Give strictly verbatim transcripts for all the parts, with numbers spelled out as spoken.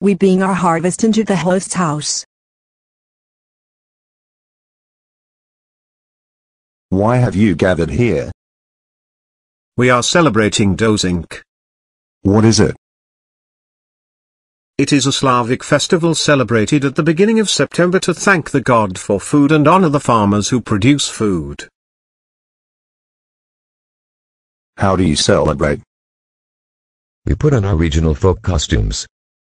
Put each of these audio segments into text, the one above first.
we bring our harvest into the host's house. Why have you gathered here? We are celebrating Dozink. What is it? It is a Slavic festival celebrated at the beginning of September to thank the god for food and honor the farmers who produce food. How do you celebrate? We put on our regional folk costumes.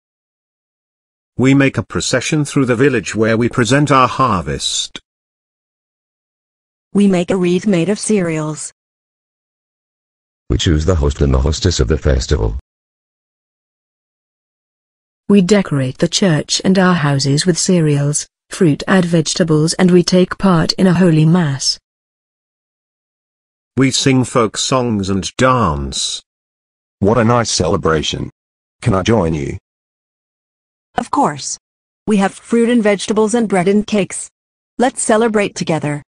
We make a procession through the village where we present our harvest. We make a wreath made of cereals. We choose the host and the hostess of the festival. We decorate the church and our houses with cereals, fruit and vegetables, and we take part in a holy mass. We sing folk songs and dance. What a nice celebration. Can I join you? Of course. We have fruit and vegetables and bread and cakes. Let's celebrate together.